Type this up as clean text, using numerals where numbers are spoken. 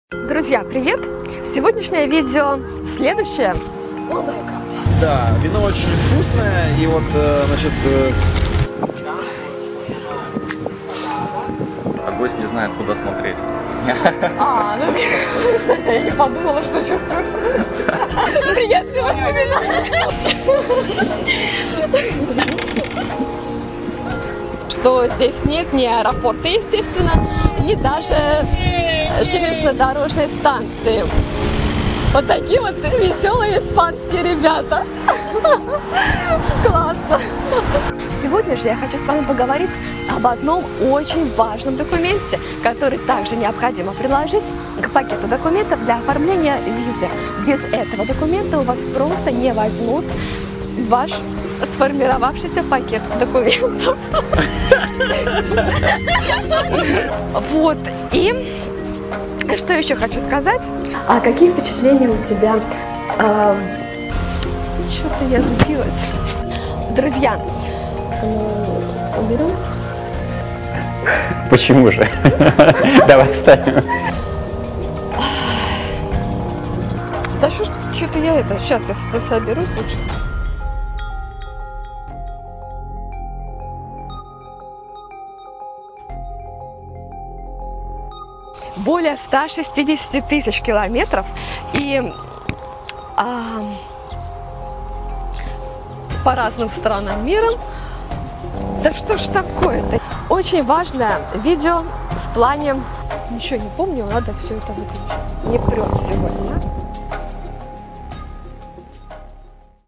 Друзья, привет! Сегодняшнее видео следующее. Да, вино очень вкусное, и вот, значит, а гость не знает, куда смотреть. Ну, кстати, я не подумала, что чувствует вкус. Приятные воспоминания. Что здесь нет ни аэропорта, естественно, ни даже железнодорожной станции. Вот такие вот веселые испанские ребята. Классно. Сегодня же я хочу с вами поговорить об одном очень важном документе, который также необходимо приложить к пакету документов для оформления визы. Без этого документа у вас просто не возьмут ваш сформировавшийся пакет документов. Вот, и что еще хочу сказать? А какие впечатления у тебя? Что-то я сбилась. Друзья, уберем? Почему же? Давай вставим. Да что-то я это... Сейчас я соберусь лучше. Более 160 тысяч километров и по разным странам мира. Да что ж такое-то? Очень важное видео в плане... Ничего не помню, надо все это выключить. Не прет сегодня.